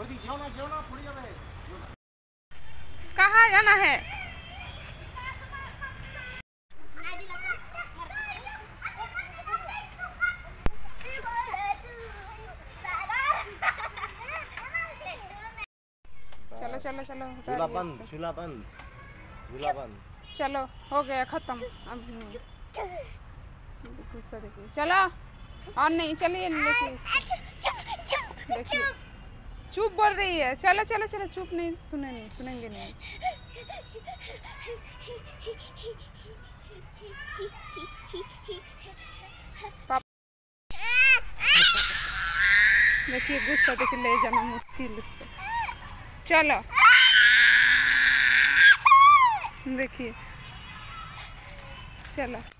कहाँ जाना है? चलो चलो चलो, झूला बंद, झूला बंद, झूला बंद। चलो हो गया खत्म। अब देखिए, चलो और नहीं, चलिए देखिए चुप बोल रही है। चलो चलो चलो, चुप नहीं, सुनेंगे नहीं। देखिए गुस्सा, देखिए ले जाना मुश्किल उसको। चलो देखिए, चलो।